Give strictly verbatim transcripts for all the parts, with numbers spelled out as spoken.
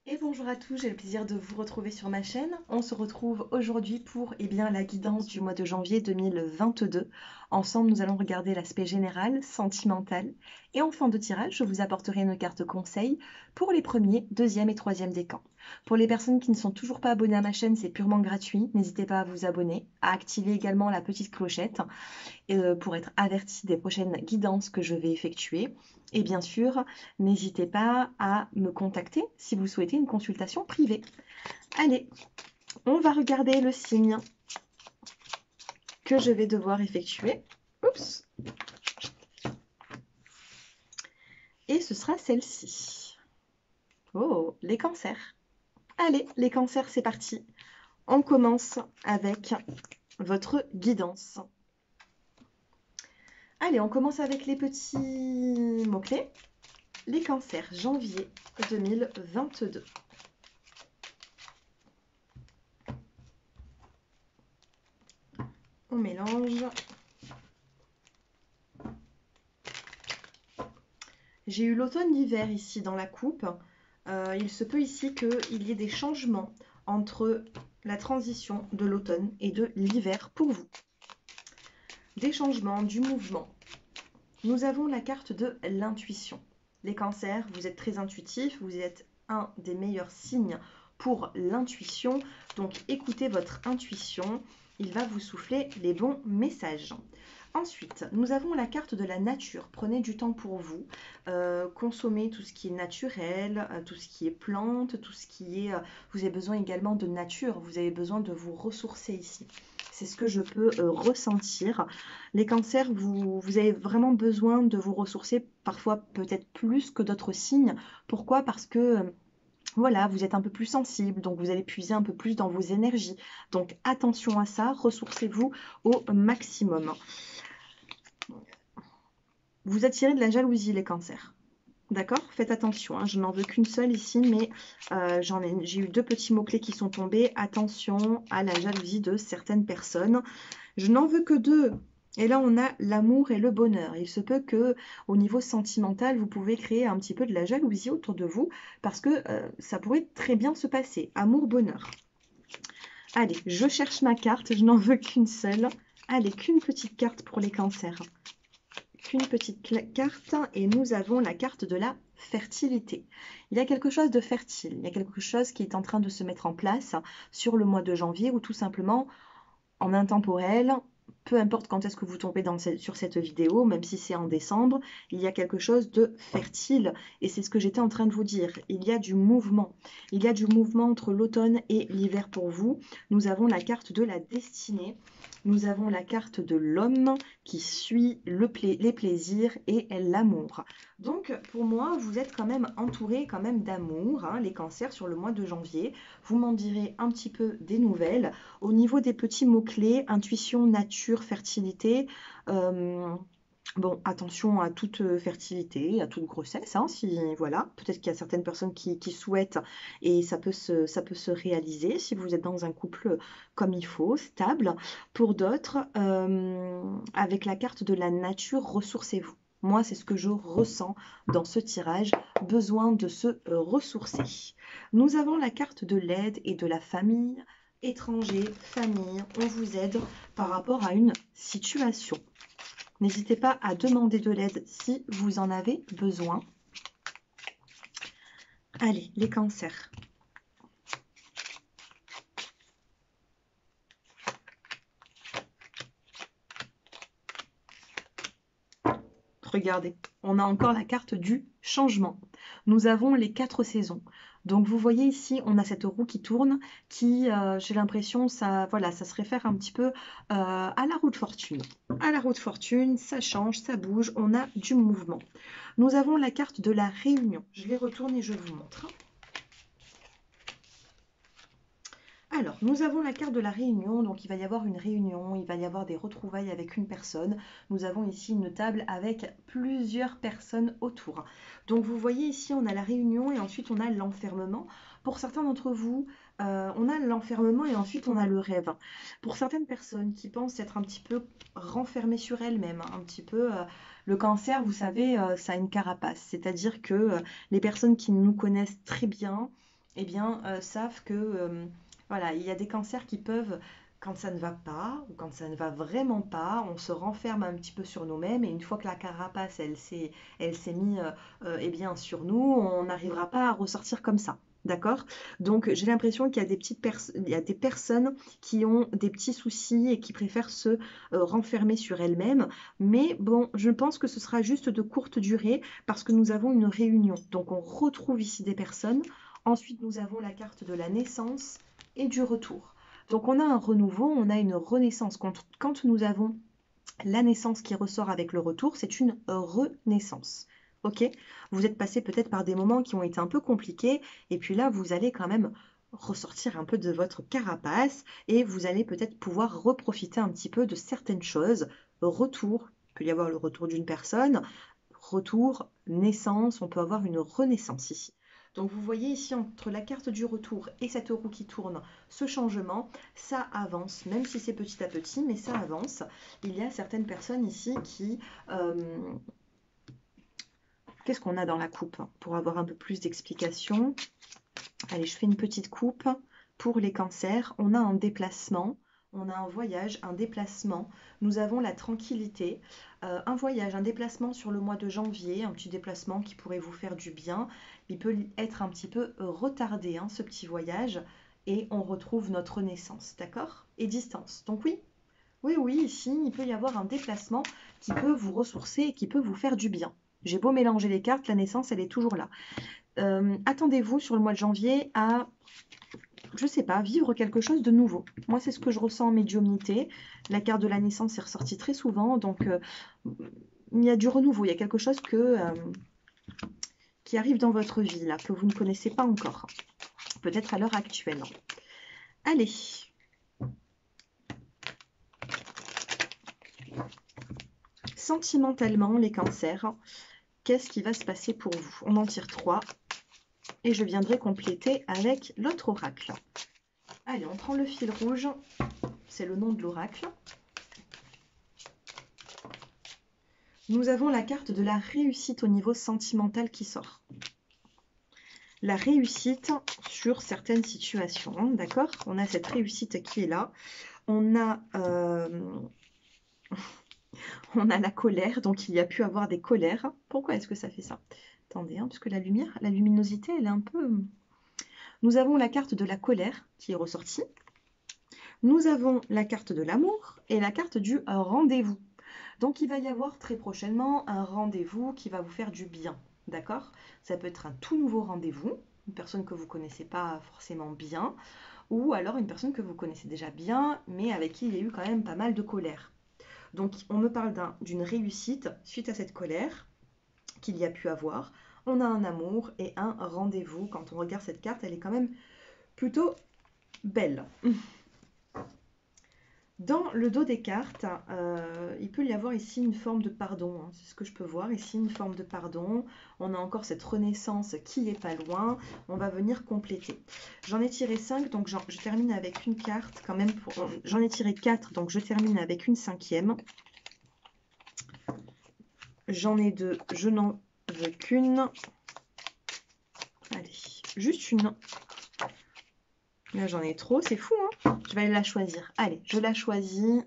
Et bonjour à tous, j'ai le plaisir de vous retrouver sur ma chaîne. On se retrouve aujourd'hui pour eh bien, la guidance du mois de janvier deux mille vingt-deux. Ensemble, nous allons regarder l'aspect général, sentimental. Et en fin de tirage, je vous apporterai une carte conseil pour les premiers, deuxième et troisième décans. Pour les personnes qui ne sont toujours pas abonnées à ma chaîne, c'est purement gratuit. N'hésitez pas à vous abonner, à activer également la petite clochette euh, pour être averti des prochaines guidances que je vais effectuer. Et bien sûr, n'hésitez pas à me contacter si vous souhaitez une consultation privée. Allez, on va regarder le signe que je vais devoir effectuer. Oups. Et ce sera celle-ci. Oh, les cancers. Allez, les cancers, c'est parti. On commence avec votre guidance. Allez, on commence avec les petits mots-clés. Les cancers, janvier deux mille vingt-deux. On mélange. J'ai eu l'automne-l'hiver ici dans la coupe. Euh, il se peut ici qu'il y ait des changements entre la transition de l'automne et de l'hiver pour vous. Des changements, du mouvement. Nous avons la carte de l'intuition. Les cancers, vous êtes très intuitifs, vous êtes un des meilleurs signes pour l'intuition. Donc écoutez votre intuition, il va vous souffler les bons messages. Ensuite, nous avons la carte de la nature. Prenez du temps pour vous. Euh, consommez tout ce qui est naturel, euh, tout ce qui est plantes, tout ce qui est... Euh, vous avez besoin également de nature. Vous avez besoin de vous ressourcer ici. C'est ce que je peux euh, ressentir. Les cancers, vous, vous avez vraiment besoin de vous ressourcer, parfois peut-être plus que d'autres signes. Pourquoi? Parce que... Euh, voilà, vous êtes un peu plus sensible, donc vous allez puiser un peu plus dans vos énergies. Donc attention à ça, ressourcez-vous au maximum. Vous attirez de la jalousie, les cancers. D'accord? Faites attention, hein, je n'en veux qu'une seule ici, mais euh, j'en ai, j'ai eu deux petits mots-clés qui sont tombés. Attention à la jalousie de certaines personnes. Je n'en veux que deux. Et là, on a l'amour et le bonheur. Il se peut que, au niveau sentimental, vous pouvez créer un petit peu de la jalousie autour de vous, parce que euh, ça pourrait très bien se passer. Amour, bonheur. Allez, je cherche ma carte, je n'en veux qu'une seule. Allez, qu'une petite carte pour les cancers. Qu'une petite carte et nous avons la carte de la fertilité. Il y a quelque chose de fertile, il y a quelque chose qui est en train de se mettre en place sur le mois de janvier ou tout simplement en intemporel, peu importe quand est-ce que vous tombez dans cette, sur cette vidéo, même si c'est en décembre, il y a quelque chose de fertile et c'est ce que j'étais en train de vous dire. Il y a du mouvement. Il y a du mouvement entre l'automne et l'hiver pour vous. Nous avons la carte de la destinée. Nous avons la carte de l'homme qui suit le pla les plaisirs et l'amour. Donc, pour moi, vous êtes quand même entouré quand même d'amour, hein, les cancers, sur le mois de janvier. Vous m'en direz un petit peu des nouvelles. Au niveau des petits mots-clés, intuition, nature, fertilité, euh, bon, attention à toute fertilité, à toute grossesse, hein, si, voilà. Peut-être qu'il y a certaines personnes qui, qui souhaitent et ça peut, se, ça peut se réaliser si vous êtes dans un couple comme il faut, stable. Pour d'autres, euh, avec la carte de la nature, ressourcez-vous. Moi, c'est ce que je ressens dans ce tirage, besoin de se euh, ressourcer. Nous avons la carte de l'aide et de la famille, étranger, famille, on vous aide par rapport à une situation. N'hésitez pas à demander de l'aide si vous en avez besoin. Allez, les cancers. Regardez, on a encore la carte du changement. Nous avons les quatre saisons. Donc vous voyez ici, on a cette roue qui tourne, qui, euh, j'ai l'impression, ça, voilà, ça se réfère un petit peu euh, à la roue de fortune. À la roue de fortune, ça change, ça bouge, on a du mouvement. Nous avons la carte de la réunion. Je les retourne et je vous montre. Alors, nous avons la carte de la réunion, donc il va y avoir une réunion, il va y avoir des retrouvailles avec une personne. Nous avons ici une table avec plusieurs personnes autour. Donc vous voyez ici, on a la réunion et ensuite on a l'enfermement. Pour certains d'entre vous, euh, on a l'enfermement et ensuite on a le rêve. Pour certaines personnes qui pensent être un petit peu renfermées sur elles-mêmes, un petit peu... Euh, le cancer, vous savez, euh, ça a une carapace. C'est-à-dire que euh, les personnes qui nous connaissent très bien, eh bien, euh, savent que euh, voilà, il y a des cancers qui peuvent, quand ça ne va pas, ou quand ça ne va vraiment pas, on se renferme un petit peu sur nous-mêmes, et une fois que la carapace, elle s'est, elle s'est mise euh, euh, eh bien, sur nous, on n'arrivera pas à ressortir comme ça. D'accord? Donc, j'ai l'impression qu'il y a des petites pers- il y a des personnes qui ont des petits soucis et qui préfèrent se euh, renfermer sur elles-mêmes. Mais bon, je pense que ce sera juste de courte durée parce que nous avons une réunion. Donc, on retrouve ici des personnes. Ensuite, nous avons la carte de la naissance et du retour. Donc, on a un renouveau, on a une renaissance. Quand, quand nous avons la naissance qui ressort avec le retour, c'est une renaissance. Ok? Vous êtes passé peut-être par des moments qui ont été un peu compliqués, et puis là, vous allez quand même ressortir un peu de votre carapace, et vous allez peut-être pouvoir reprofiter un petit peu de certaines choses. Retour, il peut y avoir le retour d'une personne, retour, naissance, on peut avoir une renaissance ici. Donc vous voyez ici entre la carte du retour et cette roue qui tourne, ce changement, ça avance, même si c'est petit à petit, mais ça avance. Il y a certaines personnes ici qui... euh, Qu'est-ce qu'on a dans la coupe pour avoir un peu plus d'explications? Allez, je fais une petite coupe. Pour les cancers, on a un déplacement, on a un voyage, un déplacement. Nous avons la tranquillité, euh, un voyage, un déplacement sur le mois de janvier, un petit déplacement qui pourrait vous faire du bien. Il peut être un petit peu retardé, hein, ce petit voyage, et on retrouve notre naissance, d'accord? Et distance. Donc oui, oui, oui, ici, il peut y avoir un déplacement qui peut vous ressourcer et qui peut vous faire du bien. J'ai beau mélanger les cartes, la naissance, elle est toujours là. Euh, attendez-vous sur le mois de janvier à, je sais pas, vivre quelque chose de nouveau. Moi, c'est ce que je ressens en médiumnité. La carte de la naissance est ressortie très souvent, donc euh, il y a du renouveau, il y a quelque chose que, euh, qui arrive dans votre vie, là, que vous ne connaissez pas encore. Peut-être à l'heure actuelle. Allez. Sentimentalement, les cancers, qu'est-ce qui va se passer pour vous? On en tire trois. Et je viendrai compléter avec l'autre oracle. Allez, on prend le fil rouge. C'est le nom de l'oracle. Nous avons la carte de la réussite au niveau sentimental qui sort. La réussite sur certaines situations, d'accord? On a cette réussite qui est là. On a, euh, on a la colère, donc il y a pu avoir des colères. Pourquoi est-ce que ça fait ça? Attendez, hein, parce que la lumière, la luminosité, elle est un peu... Nous avons la carte de la colère qui est ressortie. Nous avons la carte de l'amour et la carte du rendez-vous. Donc, il va y avoir très prochainement un rendez-vous qui va vous faire du bien, d'accord? Ça peut être un tout nouveau rendez-vous, une personne que vous ne connaissez pas forcément bien, ou alors une personne que vous connaissez déjà bien, mais avec qui il y a eu quand même pas mal de colère. Donc, on me parle d'une réussite suite à cette colère qu'il y a pu avoir. On a un amour et un rendez-vous. Quand on regarde cette carte, elle est quand même plutôt belle. Dans le dos des cartes, euh, il peut y avoir ici une forme de pardon, hein, c'est ce que je peux voir, ici une forme de pardon. On a encore cette renaissance qui n'est pas loin, on va venir compléter. J'en ai tiré cinq, donc je termine avec une carte quand même. J'en ai tiré quatre, donc je termine avec une cinquième. J'en ai deux, je n'en veux qu'une. Allez, juste une. Là, j'en ai trop, c'est fou, hein? Je vais aller la choisir. Allez, je la choisis.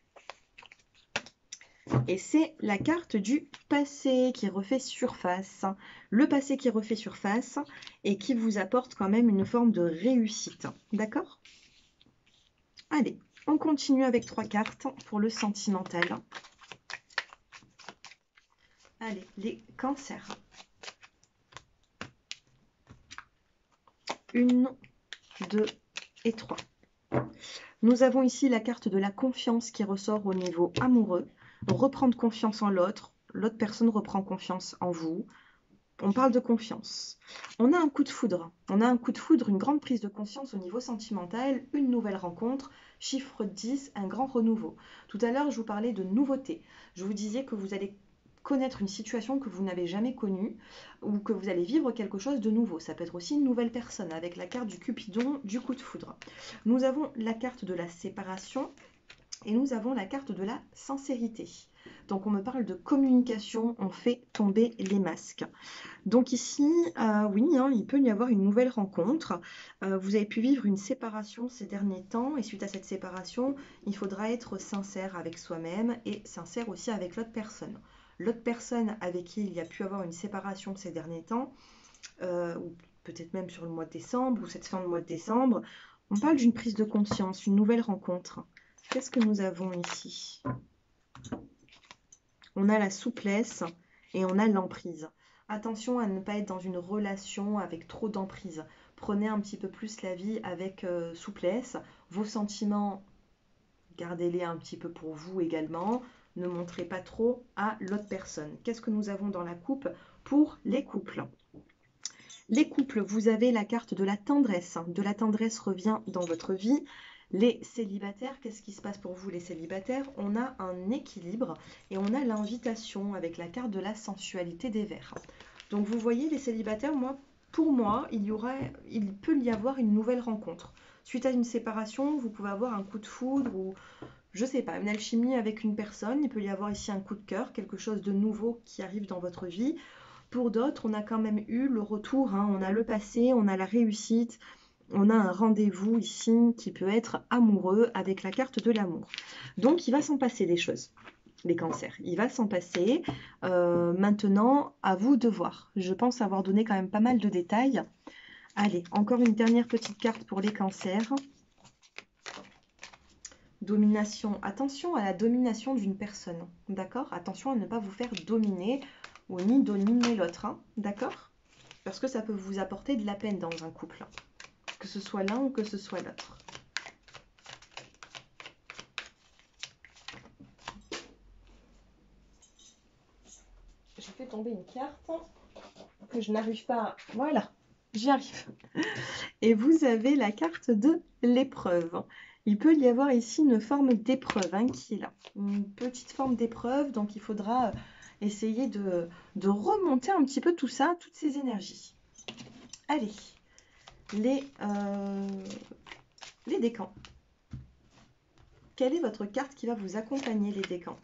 Et c'est la carte du passé qui refait surface. Le passé qui refait surface et qui vous apporte quand même une forme de réussite. D'accord? Allez, on continue avec trois cartes pour le sentimental. Allez, les cancers. Une, deux et trois. Nous avons ici la carte de la confiance qui ressort au niveau amoureux. Reprendre confiance en l'autre. L'autre personne reprend confiance en vous. On parle de confiance. On a un coup de foudre. On a un coup de foudre, une grande prise de conscience au niveau sentimental, une nouvelle rencontre, chiffre dix, un grand renouveau. Tout à l'heure, je vous parlais de nouveauté. Je vous disais que vous allez connaître une situation que vous n'avez jamais connue ou que vous allez vivre quelque chose de nouveau. Ça peut être aussi une nouvelle personne avec la carte du Cupidon, du coup de foudre. Nous avons la carte de la séparation Et nous avons la carte de la sincérité. Donc on me parle de communication, on fait tomber les masques. Donc ici, euh, oui, hein, il peut y avoir une nouvelle rencontre. Euh, vous avez pu vivre une séparation ces derniers temps et suite à cette séparation, il faudra être sincère avec soi-même et sincère aussi avec l'autre personne. L'autre personne avec qui il y a pu avoir une séparation ces derniers temps, euh, ou peut-être même sur le mois de décembre ou cette fin de mois de décembre, on parle d'une prise de conscience, une nouvelle rencontre. Qu'est-ce que nous avons ici? On a la souplesse et on a l'emprise. Attention à ne pas être dans une relation avec trop d'emprise. Prenez un petit peu plus la vie avec euh, souplesse. Vos sentiments, gardez-les un petit peu pour vous également. Ne montrez pas trop à l'autre personne. Qu'est-ce que nous avons dans la coupe pour les couples? Les couples, vous avez la carte de la tendresse. De la tendresse revient dans votre vie. Les célibataires, qu'est-ce qui se passe pour vous les célibataires? On a un équilibre et on a l'invitation avec la carte de la sensualité des vers. Donc vous voyez les célibataires, moi, pour moi, il, y aurait, il peut y avoir une nouvelle rencontre. Suite à une séparation, vous pouvez avoir un coup de foudre ou, je sais pas, une alchimie avec une personne. Il peut y avoir ici un coup de cœur, quelque chose de nouveau qui arrive dans votre vie. Pour d'autres, on a quand même eu le retour, hein, on a le passé, on a la réussite, on a un rendez-vous ici qui peut être amoureux avec la carte de l'amour. Donc, il va s'en passer des choses, les cancers. Il va s'en passer. Euh, maintenant, à vous de voir. Je pense avoir donné quand même pas mal de détails. Allez, encore une dernière petite carte pour les cancers. Domination. Attention à la domination d'une personne. D'accord? Attention à ne pas vous faire dominer ou ni dominer l'autre. Hein, d'accord? Parce que ça peut vous apporter de la peine dans un couple. Que ce soit l'un ou que ce soit l'autre. J'ai fait tomber une carte que je n'arrive pas à... Voilà, j'y arrive. Et vous avez la carte de l'épreuve. Il peut y avoir ici une forme d'épreuve hein, qui est là. Une petite forme d'épreuve, donc il faudra essayer de, de remonter un petit peu tout ça, toutes ces énergies. Allez, les, euh, les décans. Quelle est votre carte qui va vous accompagner, les décans?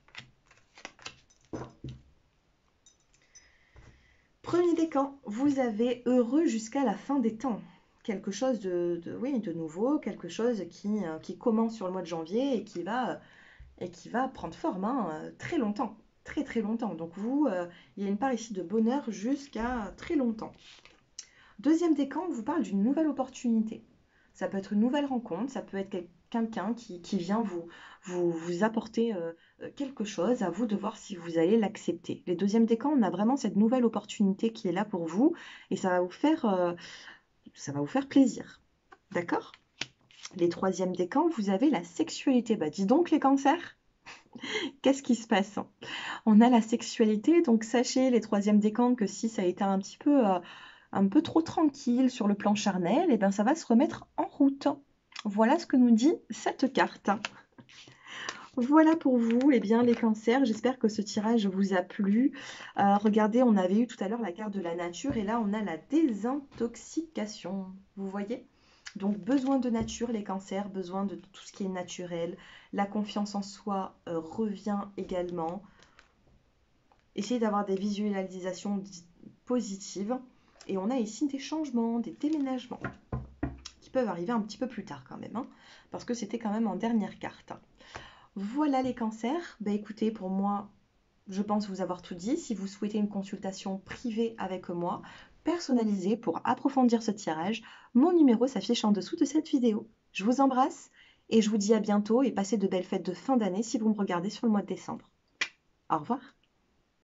Premier décan, vous avez heureux jusqu'à la fin des temps. Quelque chose de, de, oui, de nouveau, quelque chose qui, euh, qui commence sur le mois de janvier et qui va, et qui va prendre forme hein, très longtemps. Très très longtemps. Donc vous, euh, il y a une part ici de bonheur jusqu'à très longtemps. Deuxième décan, on vous parle d'une nouvelle opportunité. Ça peut être une nouvelle rencontre, ça peut être quelqu'un qui, qui vient vous, vous, vous apporter euh, quelque chose, à vous de voir si vous allez l'accepter. Les deuxièmes décans, on a vraiment cette nouvelle opportunité qui est là pour vous et ça va vous faire, euh, ça va vous faire plaisir. D'accord? Les troisièmes décans, vous avez la sexualité. Bah dis donc les cancers, qu'est-ce qui se passe? On a la sexualité, donc sachez les troisièmes décans que si ça a été un petit peu... Euh, un peu trop tranquille sur le plan charnel, et bien ça va se remettre en route. Voilà ce que nous dit cette carte. Voilà pour vous, eh bien les cancers, j'espère que ce tirage vous a plu. Euh, regardez, on avait eu tout à l'heure la carte de la nature et là on a la désintoxication, vous voyez? Donc besoin de nature les cancers, besoin de tout ce qui est naturel. La confiance en soi euh, revient également. Essayez d'avoir des visualisations positives. Et on a ici des changements, des déménagements qui peuvent arriver un petit peu plus tard quand même, hein, parce que c'était quand même en dernière carte. Voilà les cancers. Ben, écoutez, pour moi, je pense vous avoir tout dit. Si vous souhaitez une consultation privée avec moi, personnalisée pour approfondir ce tirage, mon numéro s'affiche en dessous de cette vidéo. Je vous embrasse et je vous dis à bientôt et passez de belles fêtes de fin d'année si vous me regardez sur le mois de décembre. Au revoir.